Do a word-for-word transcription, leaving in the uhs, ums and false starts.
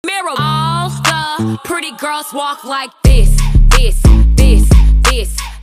mirror. All the pretty girls walk like this, this, this, this.